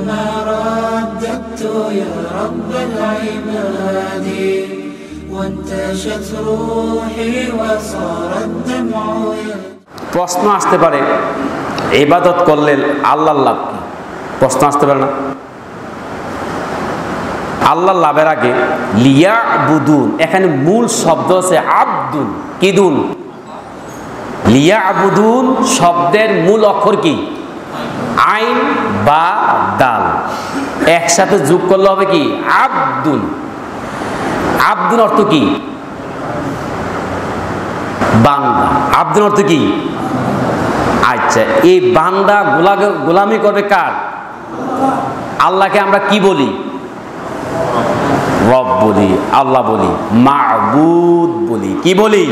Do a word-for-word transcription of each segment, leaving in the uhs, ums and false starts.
كلما رددت يا رب العباد وانتشت روحي وصار الدمع প্রশ্ন আসতে পারে ইবাদত করলে আল্লাহর লাভ কি? প্রশ্ন আসতে পারে না? আল্লাহর লাভের আগে লিয়াবুদুন, এখানে মূল শব্দ আছে আব্দুন। কি দুন? লিয়াবুদুন শব্দের মূল অক্ষর কি? আইন বা দাল, একসাথে যোগ করলে হবে কি? আব্দুন। আব্দুন অর্থ কি? বান্দা। আব্দুন অর্থ কি? আচ্ছা, এই বান্দা গোলামি করবে কার? আল্লাহকে আমরা কি বলি? রব বলি, আল্লাহ বলি, মাবুদ বলি। কি বলি?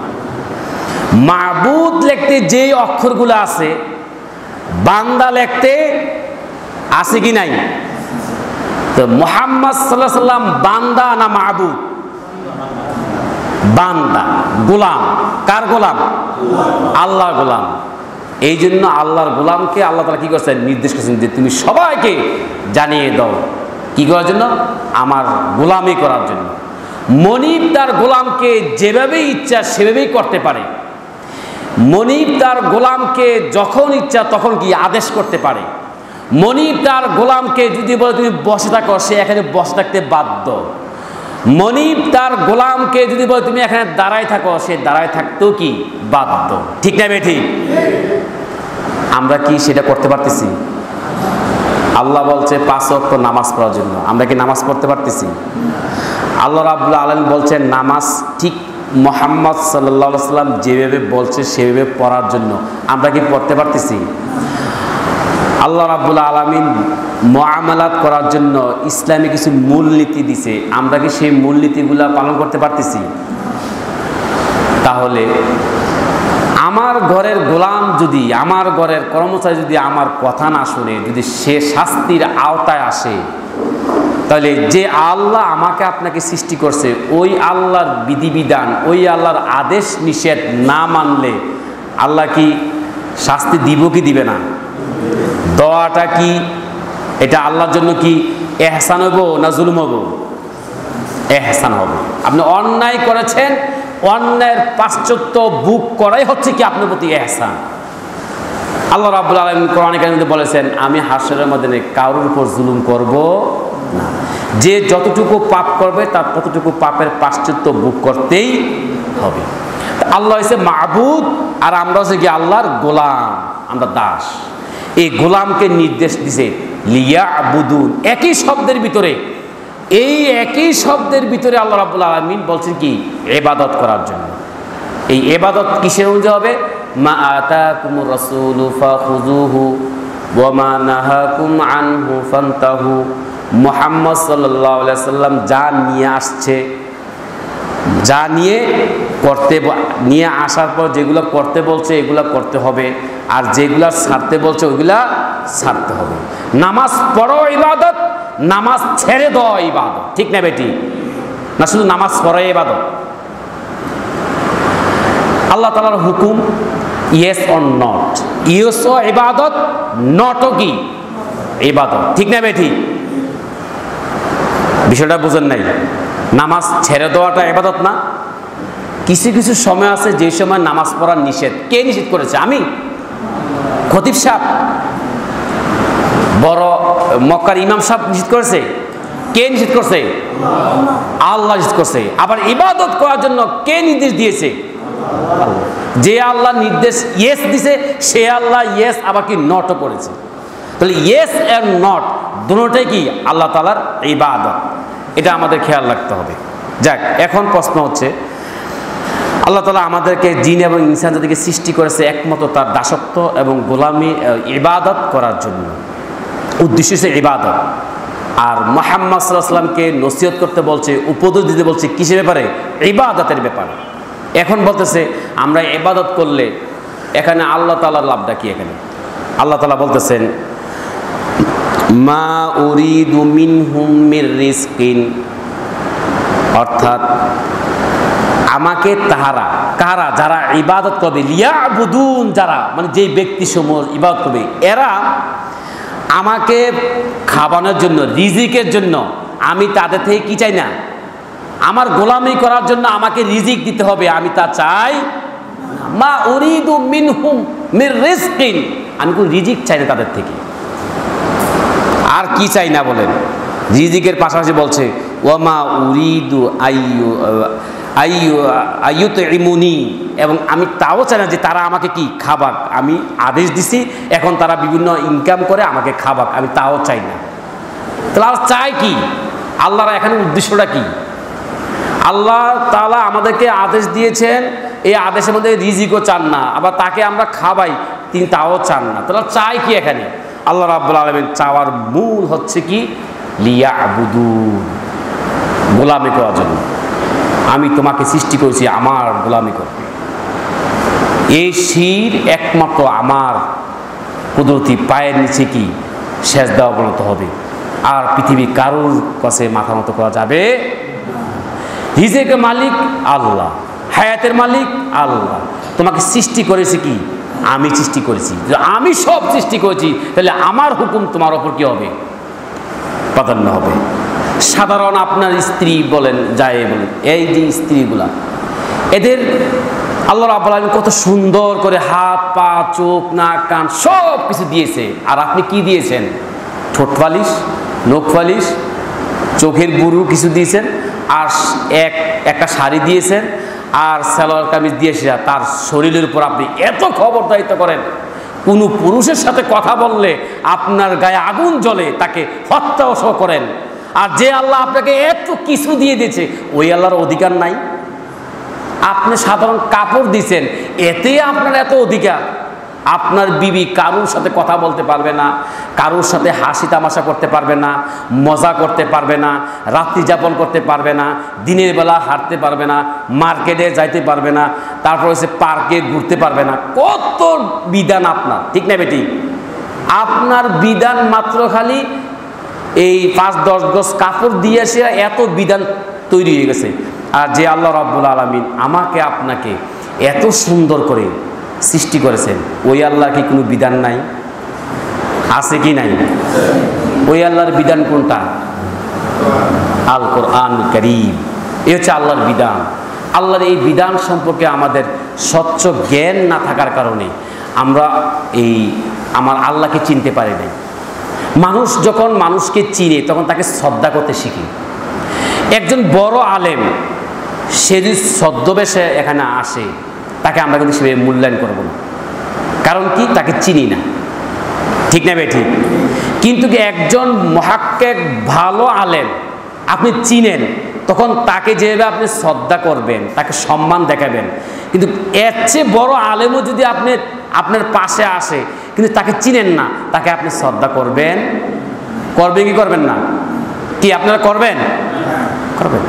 মাবুদ লিখতে যে অক্ষরগুলো আছে, বান্দা লিখতে আছে কি নাই? তো মুহাম্মদ সাল্লাল্লাহু আলাইহি সাল্লাম বান্দা না মাবুদ? বান্দা। গোলাম। কার গোলাম? আল্লাহর গোলাম। এই জন্য আল্লাহর গোলামকে আল্লাহ তাআলা কি করছেন? নির্দেশ করেছেন যে তুমি সবাইকে জানিয়ে দাও। কি করার জন্য? আমার গোলামি করার জন্য। মনিব তার গোলামকে যেভাবে ইচ্ছা সেভাবেই করতে পারে। মনিব তার গোলামকে যখন ইচ্ছা তখন কি আদেশ করতে পারে। মনিব তার গোলামকে যদি বলে তুমি বসে থাকো, সে এখানে বসে থাকতে বাধ্য। মনিব তার গোলামকে যদি বলে তুমি এখানে দাঁড়ায় থাকো, সে দাঁড়ায় থাকতেও কি বাধ্য। ঠিক না বে ঠিক? আমরা কি সেটা করতে পারতেছি? আল্লাহ বলছে পাঁচ ওয়াক্ত নামাজ পড়ার জন্য, আমরা কি নামাজ পড়তে পারতেছি? আল্লাহ রাব্বুল আলামিন বলছেন নামাজ ঠিক মুহাম্মদ সাল্লাল্লাহু আলাইহি সাল্লাম যেভাবে বলছে সেভাবে পড়ার জন্য, আমরা কি পড়তে পারতেছি? আল্লাহ রাব্বুল আলামিন মুআমালাত করার জন্য ইসলামে কিছু মূলনীতি দিছে, আমরা কি সেই মূলনীতিগুলো পালন করতে পারতেছি? তাহলে আমার ঘরের গোলাম যদি, আমার ঘরের কর্মচারী যদি আমার কথা না শুনে, যদি সে শাস্তির আওতায় আসে, তাহলে যে আল্লাহ আমাকে আপনাকে সৃষ্টি করছে ওই আল্লাহর বিধিবিধান, ওই আল্লাহর আদেশ নিষেধ না মানলে আল্লাহ কি শাস্তি দিব কি দিবে না? দোয়াটা কি এটা আল্লাহর জন্য কি এহসান হবো না জুলুম হবো? এহসান হবে। আপনি অন্যায় করেছেন, অন্যায়ের পাশ্চাত্য বুক করাই হচ্ছে কি আপনার প্রতি এহসান। আল্লাহ রাব্বুল আলামিন কোরআনে কারিমে বলেছেন আমি হাশরের ময়দানে কারোর উপর জুলুম করব না। যে যতটুকু পাপ করবে তার ততটুকু পাপের পাশ্চাত্য বুক করতেই হবে। আল্লাহ হচ্ছে মাবুদ আর আমরা হচ্ছে কি আল্লাহর গোলাম, আমরা দাস। এই গোলামকে নির্দেশ দিছে লিয়াবুদুন, একই শব্দের ভিতরে, এই একই শব্দের ভিতরে আল্লাহ রাব্বুল আলামিন বলছেন কি ইবাদত করার জন্য। এই ইবাদত কিসের অনুযায়ী হবে? মা আতাকুমুর রাসূলু ফাখুযুহু ওয়া মা নাহাকুম আনহু ফান্তাহু। মুহাম্মদ সাল্লাল্লাহু আলাইহি সাল্লাম যা নিয়ে আসছে, যা নিয়ে করতে নিয়ে আসার পর যেগুলো করতে বলছে এগুলা করতে হবে, আর যেগুলা ছাড়তে বলছে ওইগুলা ছাড়তে হবে। নামাজ পড়ো ইবাদত, নামাজ ছেড়ে দাও ইবাদত। ঠিক না বেটি? না শুধু নামাজ পড়ো ইবাদত। আল্লাহ তাআলার হুকুম ইয়েস অর নট, ইয়েস ও ইবাদত, নট ও কি ইবাদত। ঠিক না বেটি? বিষয়টা বুঝেন নাই? নামাজ ছেড়ে দেওয়াটা ইবাদত না? কিছু কিছু সময় আছে যে সময় নামাজ পড়ার নিষেধ। কে নিষেধ করেছে? আমি? খতিব সাহেব? বড় মক্কার ইমাম সাহেব নিষেধ করেছে? কে নিষেধ করছে? আল্লাহ নিষেধ করছে। আবার ইবাদত করার জন্য কে নির্দেশ দিয়েছে? যে আল্লাহ নির্দেশ ইয়েস দিছে সে আল্লাহ ইয়েস আবার কি নটও করেছে। তাহলে ইয়েস এন্ড নট দুটোটাই কি আল্লাহ তাআলার ইবাদত, এটা আমাদের খেয়াল রাখতে হবে। যাক, এখন প্রশ্ন হচ্ছে আল্লাহ তাআলা আমাদেরকে জিন এবং ইনসান জাতিকে সৃষ্টি করেছে একমাত্র তার দাসত্ব এবং গোলামি ইবাদত করার জন্য, উদ্দেশ্য হচ্ছে ইবাদত। আর মুহাম্মদ সাল্লাল্লাহু আলাইহি ওয়াসাল্লামকে নসিহত করতে বলছে, উপদেশ দিতে বলছে কিসের ব্যাপারে? ইবাদতের ব্যাপারে। এখন বলতেছে আমরা ইবাদত করলে এখানে আল্লাহ তাআলার লাভটা কি? এখানে আল্লাহ তাআলা বলতেছেন মা উরিদু মিনহুম মির রিজকিন, অর্থাৎ আমাকে তাহারা, কারা? যারা ইবাদত করবে, লিয়াবুদুন যারা, মানে যেই ব্যক্তি সমূহ ইবাদত করবে, এরা আমাকে খাওয়ানোর জন্য, রিজিকের জন্য আমি তাদের থেকে কি চাই না, আমার গোলামি করার জন্য আমাকে রিজিক দিতে হবে, আমি তা চাই মা উরিদু মিনহুম মির রিজকিন, আমি কোন রিজিক চাই না তাদের থেকে। আর কি চাই না বলেন, রিজিকের পাশাপাশি বলছে ওয়ামা উরিদু আইয়ু আইয়ু আইয়ুতইমুনি, এবং আমি তাও চাই না যে তারা আমাকে কি খাবাক, আমি আদেশ দিছি এখন তারা বিভিন্ন ইনকাম করে আমাকে খাবাক, আমি তাও চাই না। তাহলে চাই কি, আল্লাহর এখানে উদ্দেশ্যটা কি? আল্লাহ তাআলা আমাদেরকে আদেশ দিয়েছেন, এই আদেশের মধ্যে রিজিকও চান না, আবার তাকে আমরা খাবাই তিনি তাও চান না। তাহলে চাই কি এখানে? আল্লাহ রাব্বুল আলামিন চাওয়ার মূল হচ্ছে কি, লিয়াবুদুন, গোলামি করার জন্য। আমি তোমাকে সৃষ্টি করেছি আমার গোলামি করতে। এই শির একমাত্র আমার কুদরতি পায়ের নিচে কি সেজদা অবনত হবে, আর পৃথিবী কারোর কাছে মাথা নত করা যাবে। রিজিকের মালিক আল্লাহ, হায়াতের মালিক আল্লাহ। তোমাকে সৃষ্টি করেছে কি, আমি সৃষ্টি করেছি। আমি সব সৃষ্টি করেছি, তাহলে আমার হুকুম তোমার ওপর কি হবে, প্রাধান্য হবে। সাধারণ আপনার স্ত্রী বলেন, যায় বলেন, এই যে স্ত্রীগুলা, এদের আল্লাহ রাব্বুল আলামিন কত সুন্দর করে হাত পা চোখ নাক কান সব কিছু দিয়েছে, আর আপনি কি দিয়েছেন? ঠোঁট পালিশ, নখ পালিশ, চোখের বুরু কিছু দিয়েছেন, আর এক একটা শাড়ি দিয়েছেন, আর সালোয়ার কামিজ দিয়েছে। তার শরীরের উপর আপনি এত খবরদারিত্ব করেন, কোনো পুরুষের সাথে কথা বললে আপনার গায়ে আগুন জ্বলে, তাকে হত্যাও করেন। আর যে আল্লাহ আপনাকে এত কিছু দিয়ে দিয়েছে, ওই আল্লাহর অধিকার নাই? আপনি সাধারণ কাপড় দিয়েছেন, এতে আপনার এত অধিকার। আপনার বিবি কারোর সাথে কথা বলতে পারবে না, কারোর সাথে হাসি তামাশা করতে পারবে না, মজা করতে পারবে না, রাত্রি যাপন করতে পারবে না, দিনের বেলা হাঁটতে পারবে না, মার্কেটে যাইতে পারবে না, তারপর হচ্ছে পার্কে ঘুরতে পারবে না। কত বিধান আপনার, ঠিক না বেটি? আপনার বিধান মাত্র খালি এই পাঁচ দশ গজ কাপড় দিয়ে এসে এত বিধান তৈরি হয়ে গেছে। আর যে আল্লাহ রাব্বুল আলামিন আমাকে আপনাকে এত সুন্দর করে সৃষ্টি করেছেন, ওই আল্লাহর কি কোনো বিধান নাই? আছে কি নাই? ওই আল্লাহর বিধান কোনটা? আল কোরআন কারীম। এই হচ্ছে আল্লাহর বিধান। আল্লাহর এই বিধান সম্পর্কে আমাদের স্বচ্ছ জ্ঞান না থাকার কারণে আমরা এই আমার আল্লাহকে চিনতে পারি নাই। মানুষ যখন মানুষকে চিনে তখন তাকে শ্রদ্ধা করতে শিখে। একজন বড় আলেম সে যদি ছদ্মবেশে এখানে আসে, তাকে আমরা কিন্তু সেভাবে মূল্যায়ন করব না, কারণ কি, তাকে চিনি না, ঠিক না ভাই? ঠিক। কিন্তু কি একজন মুহাক্কিক ভালো আলেম আপনি চিনেন, তখন তাকে যেভাবে আপনি শ্রদ্ধা করবেন, তাকে সম্মান দেখাবেন। কিন্তু এর চেয়ে বড় আলেমও যদি আপনি আপনার পাশে আসে কিন্তু তাকে চিনেন না, তাকে আপনি শ্রদ্ধা করবেন করবেন কি করবেন না? কি আপনারা করবেন? করবেন।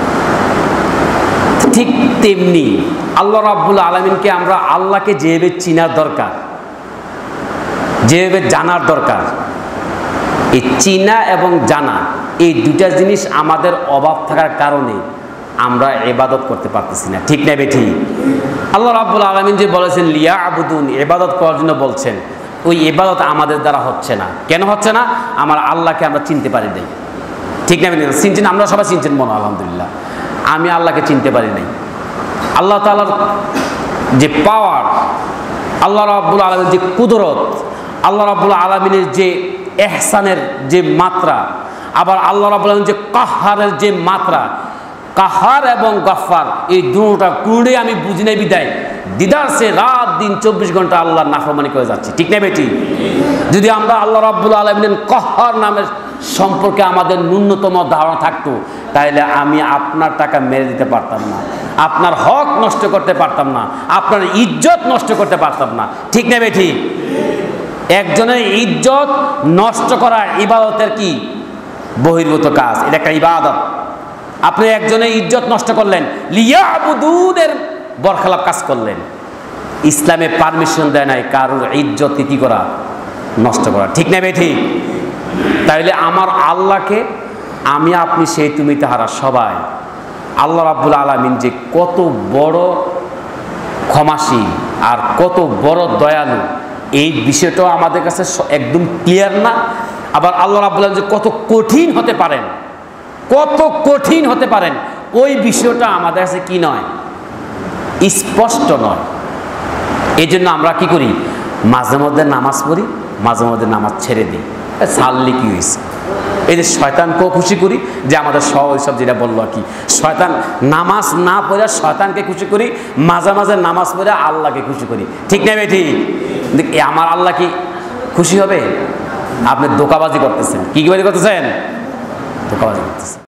ঠিক তেমনি আল্লাহ রাব্বুল আলামিনকে আমরা আল্লাহকে যেভাবে চিনার দরকার, যেভাবে জানার দরকার, এই চিনা এবং জানা এই দুটা জিনিস আমাদের অভাব থাকার কারণে আমরা ইবাদত করতে পারতেছি না, ঠিক না বেঠি? আল্লাহ রাব্বুল আলামিন যে বলেছেন লিয়াবুদুন, ইবাদত করার জন্য বলছেন, ওই ইবাদত আমাদের দ্বারা হচ্ছে না। কেন হচ্ছে না? আমার আল্লাহকে আমরা চিনতে পারি নাই, ঠিক না? চিনছেন, আমরা সবাই চিনছেন মনে, আলহামদুলিল্লাহ। আমি আল্লাহকে চিনতে পারি নাই। আল্লাহ তাআলার যে পাওয়ার, আল্লাহ রাব্বুল আলামিনের যে কুদরত, আল্লাহ রাব্বুল আলামিনের যে ইহসানের যে মাত্রা, আবার আল্লাহ রাব্বুল আলামিন যে কাহ্হারের যে মাত্রা, কাহ্হার এবং গফফার এই দুটোটা কুড়ে আমি বুঝি নাই বিদায় দিদার সে রাত দিন চব্বিশ ঘন্টা আল্লাহর নাফরমানি করে যাচ্ছি, ঠিক না বেটি? যদি আমরা আল্লাহ রাব্বুল আলামিনের কাহ্হার নামের সম্পর্কে আমাদের ন্যূনতম ধারণা থাকতো, তাহলে আমি আপনার টাকা মেরে দিতে পারতাম না, আপনার হক নষ্ট করতে পারতাম না, আপনার ইজ্জত নষ্ট করতে পারতাম না, ঠিক না বেটি? একজনের ইজ্জত নষ্ট করা ইবাদতের কি বহির্ভূত কাজ, এটা একটা ইবাদত। আপনি একজনের ইজ্জত নষ্ট করলেন, লিয়াবুদুনের বরখেলাপ কাজ করলেন। ইসলামে পারমিশন দেয় নাই কারোর ইজ্জত কি করা, নষ্ট করা, ঠিক না বেঠি? তাইলে আমার আল্লাহকে আমি আপনি সেই তুমি তাহারা সবাই, আল্লাহ রাব্বুল আলামিন যে কত বড় ক্ষমাশীল আর কত বড় দয়ালু, এই বিষয়টাও আমাদের কাছে একদম ক্লিয়ার না। আবার আল্লাহ রাব্বুল আলামিন যে কত কঠিন হতে পারেন, কত কঠিন হতে পারেন, ওই বিষয়টা আমাদের কাছে কি নয়, স্পষ্ট নয়। এই জন্য আমরা কি করি, মাঝে মধ্যে নামাজ পড়ি, মাঝে মধ্যে নামাজ ছেড়ে দিই, ছাড়লে কি হয়েছে। এই যে শয়তানকেও খুশি করি, যে আমাদের সব ওইসব যেটা বললো আর কি, শয়তান নামাজ না পড়ে শয়তানকে খুশি করি, মাঝে মাঝে নামাজ পড়ে আল্লাহকে খুশি করি, ঠিক না ভাই? ঠিক। আমার আল্লাহ কি খুশি হবে? আপনি ধোঁকাবাজি করতেছেন। কি কি বাজি করতেছেন? ধোঁকাবাজি করতেছেন।